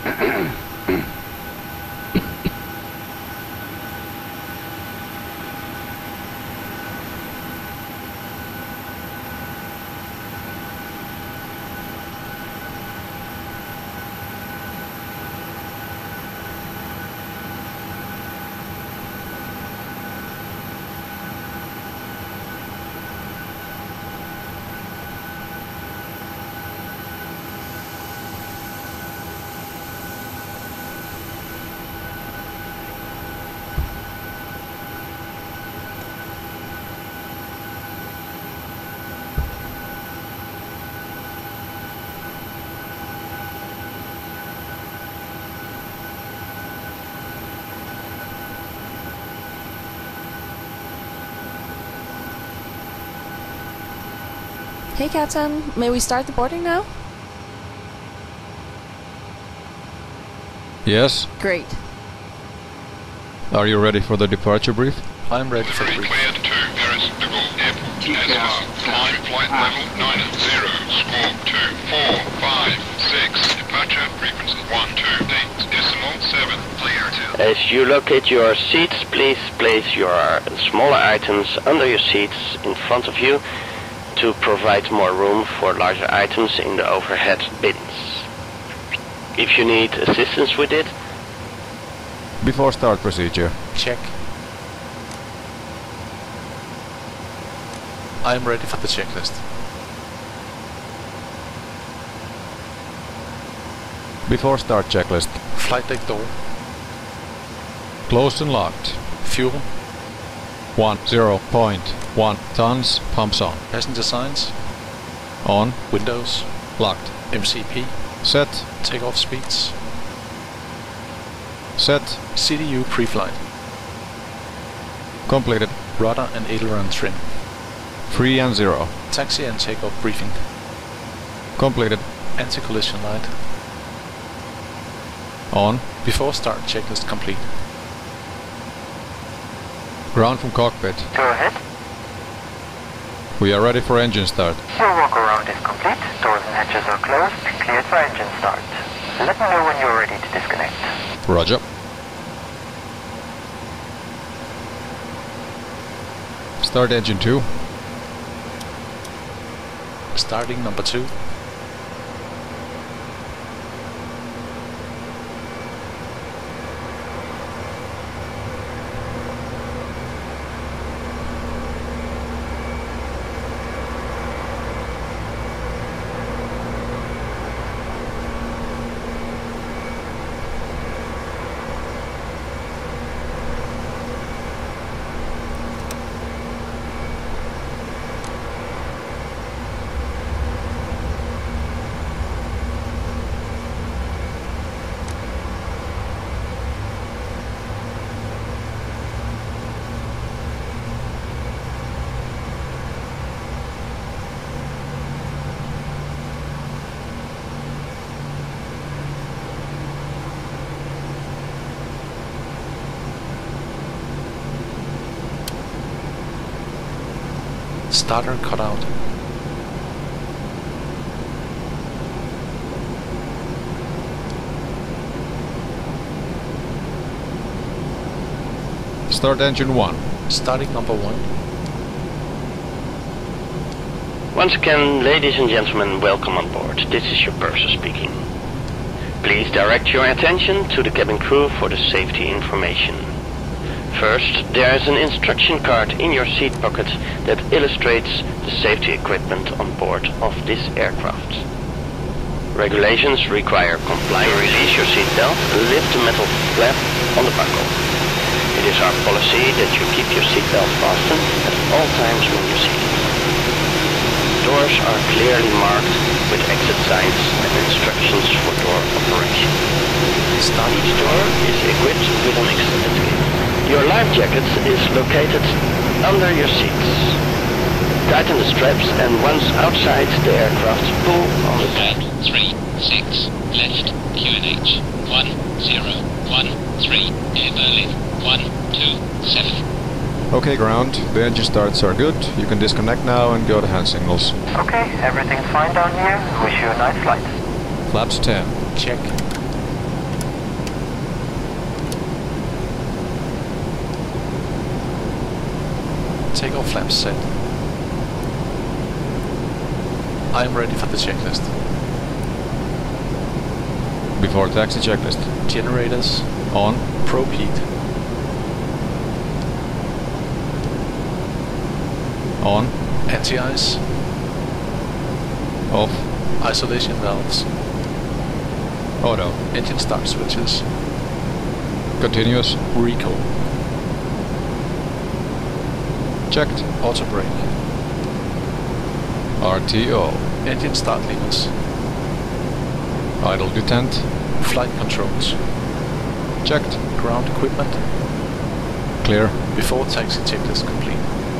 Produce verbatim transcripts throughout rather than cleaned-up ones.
Hey Captain, may we start the boarding now? Yes. Great. Are you ready for the departure brief? I'm ready for the brief. Cleared to Paris de Gaulle Airport. As climb flight level nine zero, score two four five six. Departure frequency one two eight decimal seven. Clear to. As you locate your seats, please place your smaller items under your seats in front of you to provide more room for larger items in the overhead bins. If you need assistance with it, Before start procedure. Check. I'm ready for the checklist. Before start checklist. Flight deck door. Closed and locked. Fuel. one zero point one tons. Pumps on. Passenger signs. On. Windows. Locked. M C P. Set. Takeoff speeds. Set. C D U pre-flight. Completed. Rudder and aileron trim. three and zero. Taxi and takeoff briefing. Completed. Anti-collision light. On. Before start checklist complete. Ground from cockpit. Go ahead. We are ready for engine start. Your walk around is complete. Doors and hatches are closed. Cleared for engine start. Let me know when you're ready to disconnect. Roger. Start engine two. Starting number two. Starter cut out. Start engine one. Starting number one. once again, ladies and gentlemen, welcome on board. This is your purser speaking. Please direct your attention to the cabin crew for the safety information. First, there is an instruction card in your seat pocket that illustrates the safety equipment on board of this aircraft. Regulations require compliance. Release your seatbelt and lift the metal flap on the buckle. It is our policy that you keep your seatbelt fastened at all times when you seat. Doors are clearly marked with exit signs and instructions for door operation. Each door is equipped with an exit gate. Your life jacket is located under your seats. Tighten the straps and once outside the aircraft, pull on the tab. three six left Q N H one zero one three Air Berlin one two seven. Okay, ground. The engine starts are good. You can disconnect now and go to hand signals. Okay, everything's fine down here. Wish you a nice flight. Flaps ten. Check. Takeoff flaps set. I am ready for the checklist. Before taxi checklist. Generators On. probe heat. On. Anti-ice. Off. Isolation valves. Auto. Engine start switches. Continuous. Recall. Checked. Auto brake. R T O. Engine start levers. Idle detent. Flight controls. Checked. Ground equipment. Clear. Before taxi checklist complete.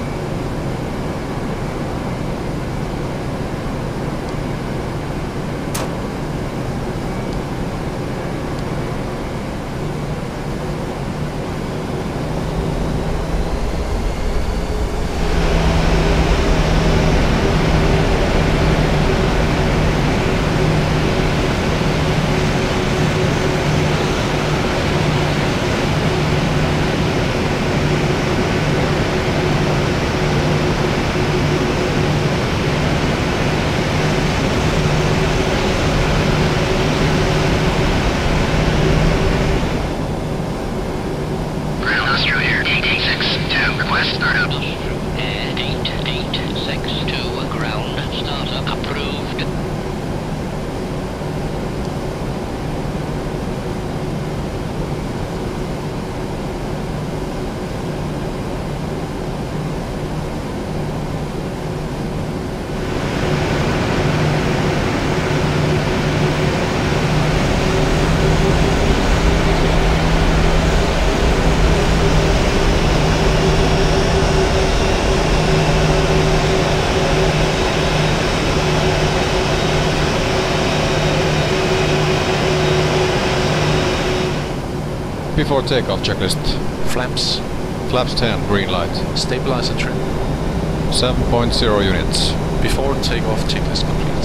Before takeoff checklist. Flaps. Flaps ten, green light. Stabilizer trim. seven point zero units. Before takeoff checklist complete.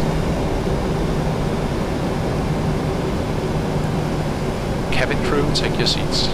Cabin crew, take your seats.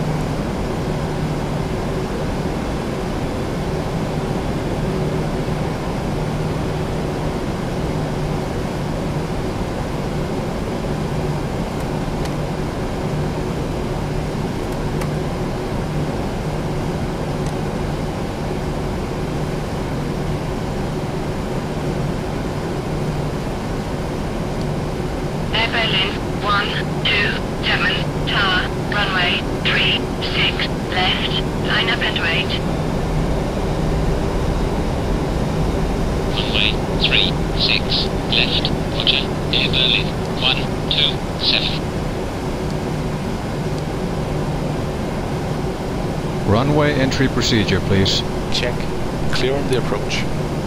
Runway entry procedure, please. Check. Clear on the approach.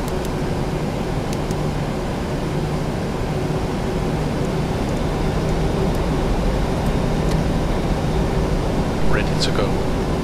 Ready to go.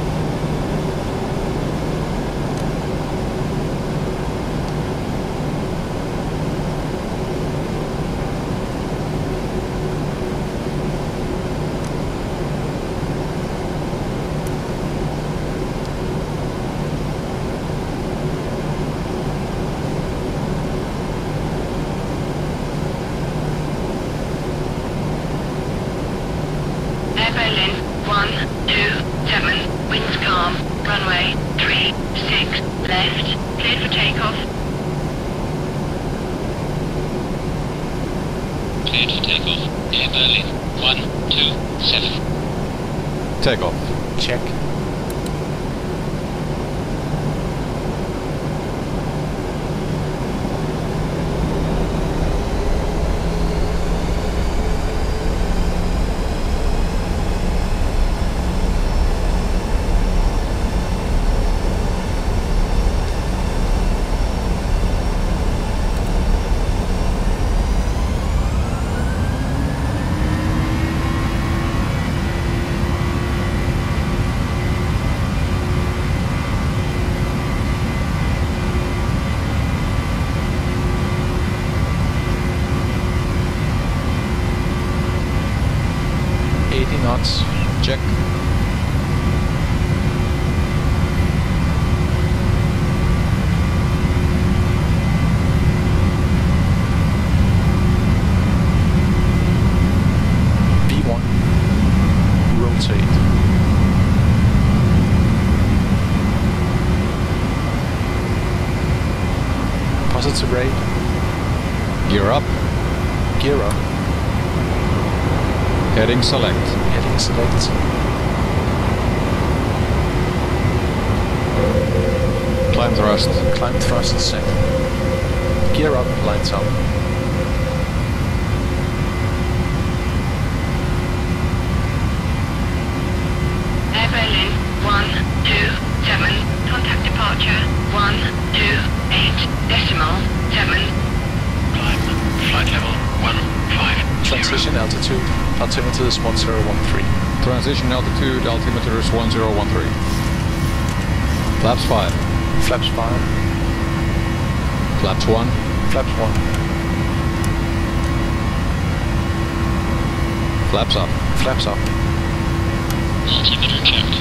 Takeoff. Check. eighty knots. Check. grade. Gear up. Gear up. Heading select. Heading select. Climb thrust. Climb thrust set. Gear up, lights up. Air Berlin, one two seven, contact departure, one two eight decimal seven. Climb. Flight level one five zero. Transition altitude. Altimeter is one zero one three. Transition altitude, altimeter is one zero one three. Flaps five. Flaps five. Flaps one. Flaps one. Flaps up. Flaps up. Altimeter checked.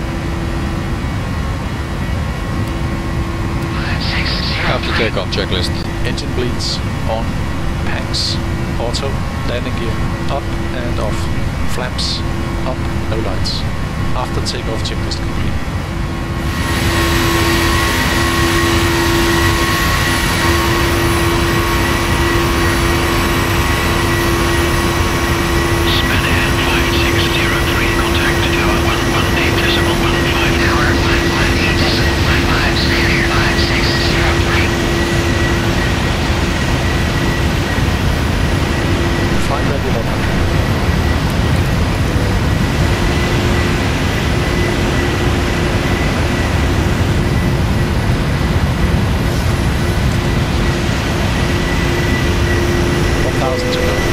After takeoff checklist. Engine bleeds. On. Packs. Auto. Landing gear. Up and off. Flaps. Up. No lights. After takeoff checklist complete. Spanair five six zero three, contact tower one one eight decimal one five. Tower one one eight decimal one five, Spanair five six zero three. Flight level one hundred. one thousand to go.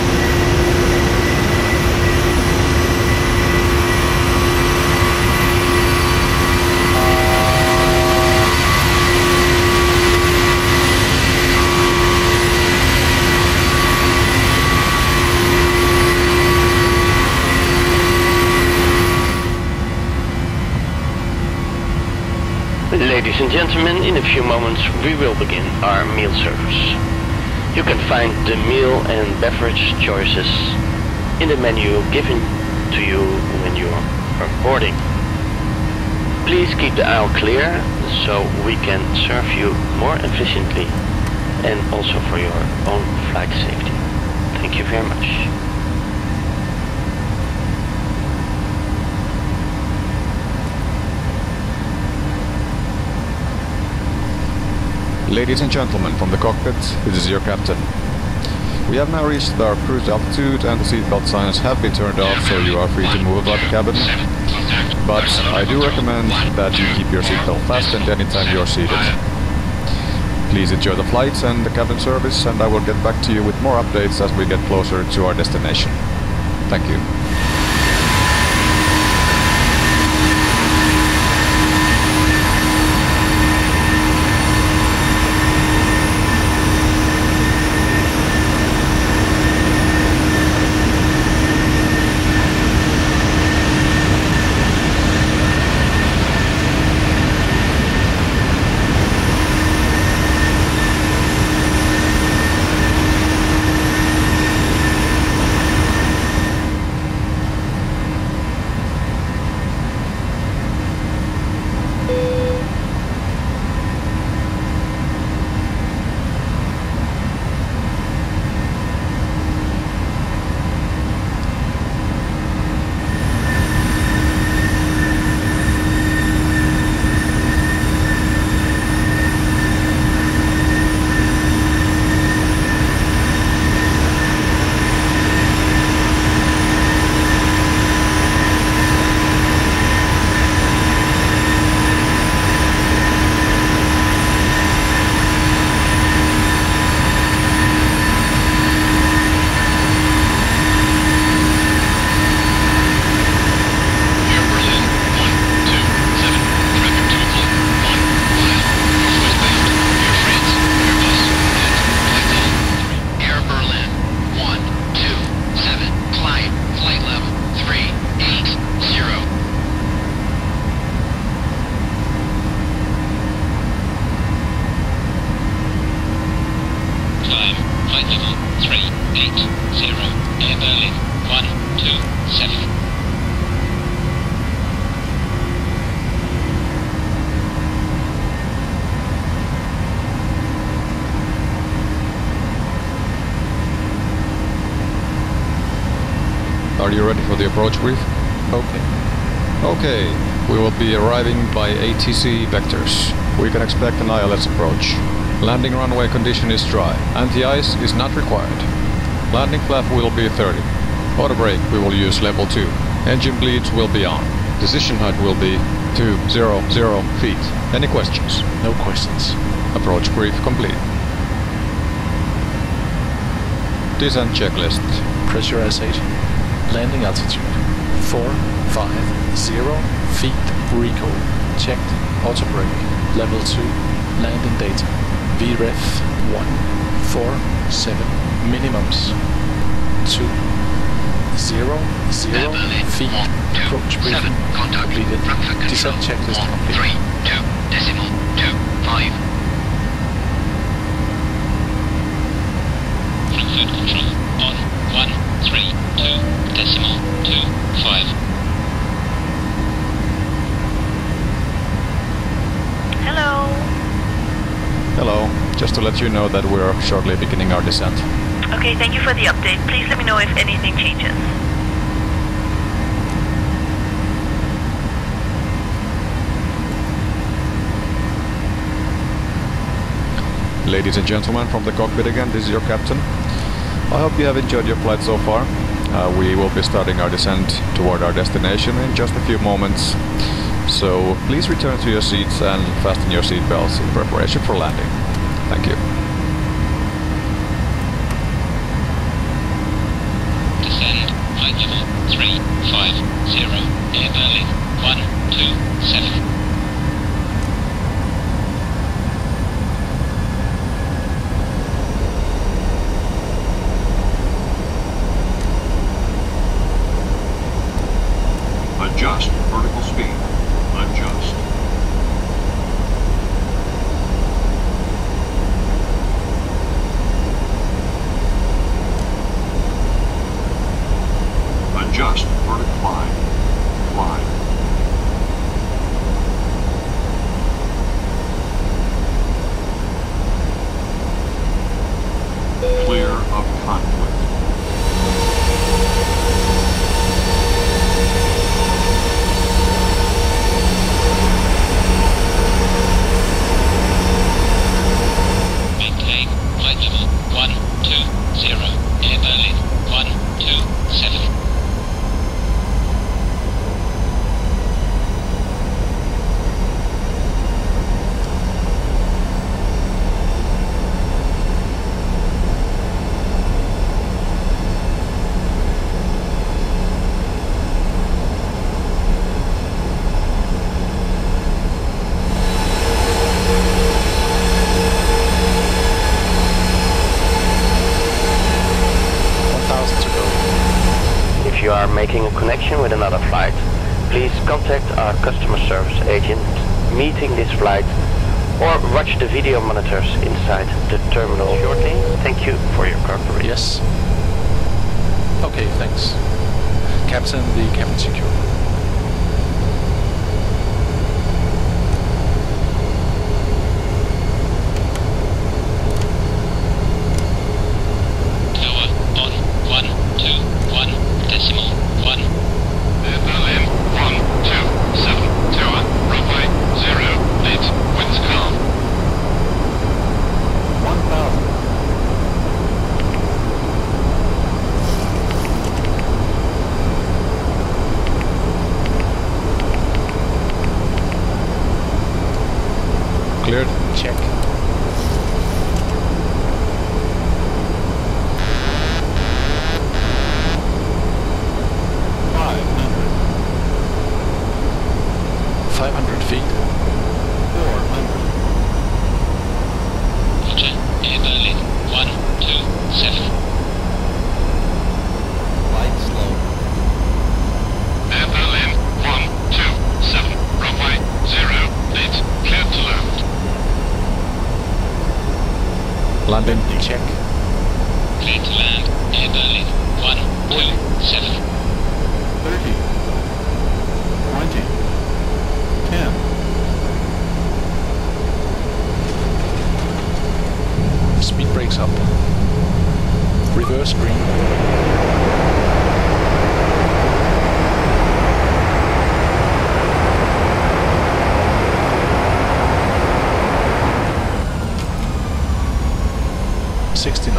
Ladies and gentlemen, in a few moments we will begin our meal service. You can find the meal and beverage choices in the menu given to you when you are boarding. Please keep the aisle clear so we can serve you more efficiently and also for your own flight safety. Thank you very much. Ladies and gentlemen from the cockpit, this is your captain. We have now reached our cruise altitude and the seatbelt signs have been turned off, so you are free to move about the cabin. But I do recommend that you keep your seatbelt fastened anytime you are seated. Please enjoy the flight and the cabin service, and I will get back to you with more updates as we get closer to our destination. Thank you. are you ready for the approach brief? Okay. Okay, we will be arriving by A T C vectors. We can expect an I L S approach. Landing runway condition is dry. Anti-ice is not required. Landing flap will be thirty. Auto brake we will use level two. Engine bleeds will be on. Decision height will be two hundred feet. Any questions? No questions. Approach brief complete. Descent checklist. Pressurization. Landing altitude. four five zero feet. Recoil. Checked. Auto brake. Level two. Landing data. V ref one four seven. Minimums. two zero zero feet. Approach briefing completed. Descent checklist complete. three two decimal two five. Frankfurt control on one three two decimal two five. Hello. Hello. Just to let you know that we're shortly beginning our descent. Okay, thank you for the update. Please let me know if anything changes. Ladies and gentlemen, from the cockpit again, this is your captain. I hope you have enjoyed your flight so far. Uh, we will be starting our descent toward our destination in just a few moments. So please return to your seats and fasten your seat belts in preparation for landing. Thank you. Descend height level three five zero. Air Berlin one two seven. Adjust vertical speed. Adjust. Adjust vertical climb. Climb. Clear of conflict. Maintain height level one two zero. Air Berlin one two seven. one thousand to go. If you are making a connection with another flight, please contact our customer service agent meeting this flight or watch the video monitors inside the terminal shortly. Thank you for your cooperation. Yes. Okay, thanks. Captain, the cabin secure. Tower on one two one decimal one. Air Berlin one two seven. Tower, runway zero. Lead, winds calm. one thousand. Cleared. Check. five hundred. five hundred feet. four hundred. Roger. Air Berlin one two seven. Light slow. Air Berlin one two seven. Runway zero. Lead, cleared to land. Landing. Check. Clear to land. Air Berlin one two seven. thirty. twenty. ten. Speed brakes up. Reverse green.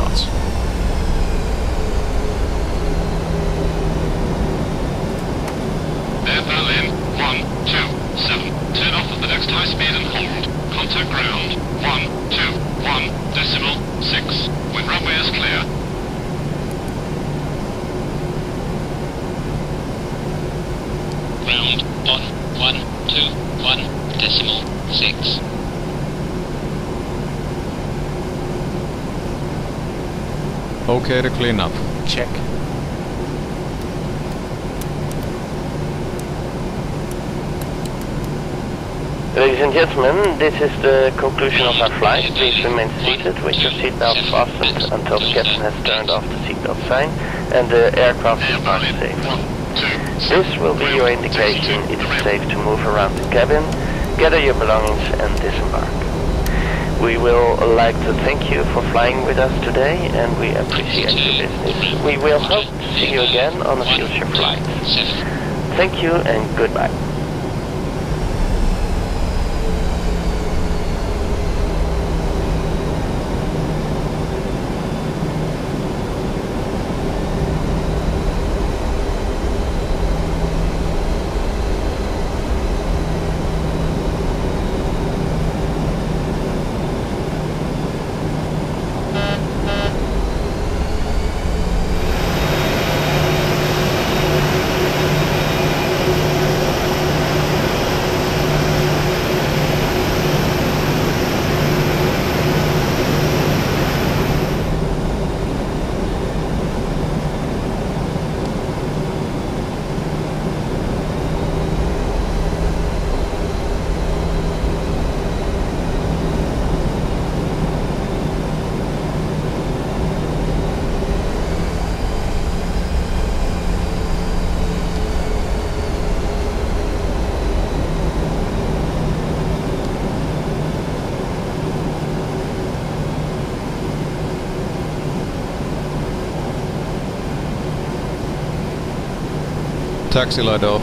start. Air Berlin, one two seven. Turn off at the next high speed and hold. Contact ground, one two one decimal six. When runway is clear. Ground on one two one decimal six. Okay to clean up. Check. Ladies and gentlemen, this is the conclusion of our flight. Please remain seated with your seatbelt fastened until the captain has turned off the seatbelt sign and the aircraft is parked safely. This will be your indication it is safe to move around the cabin, gather your belongings and disembark. We will like to thank you for flying with us today and we appreciate your business. We will hope to see you again on a future flight. Thank you and goodbye. Taxi light off.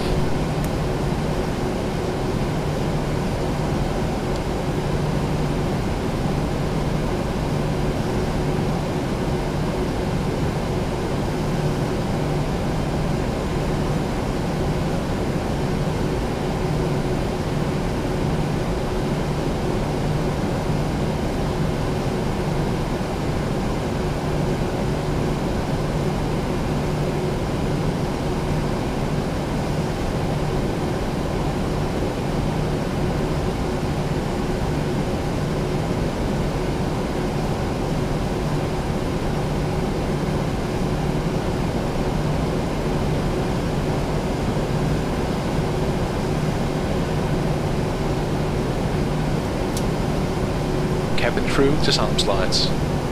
Cabin crew, disarm slides.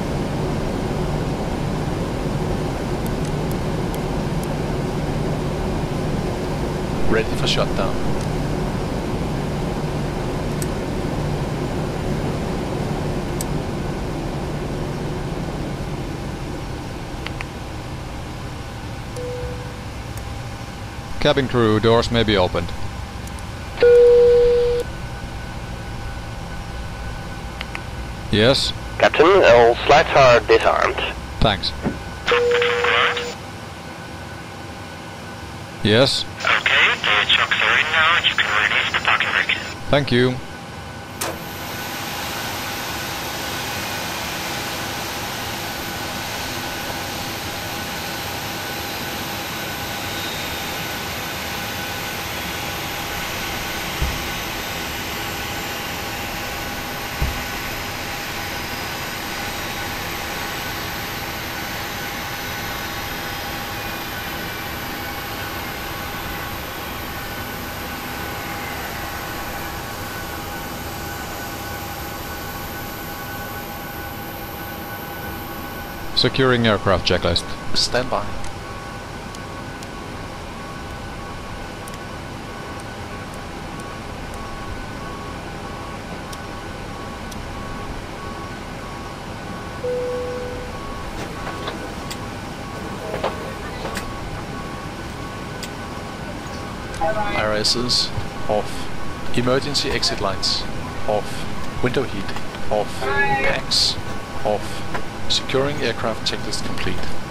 Ready for shutdown. Cabin crew, doors may be opened. Yes? Captain, all slides are disarmed. Thanks. Yes? Okay, the chocks are in now and you can release the parking brake. Thank you. Securing aircraft checklist. Stand by. I R Ss off. Emergency exit lights off. Window heat off. Packs off. Securing aircraft checklist complete.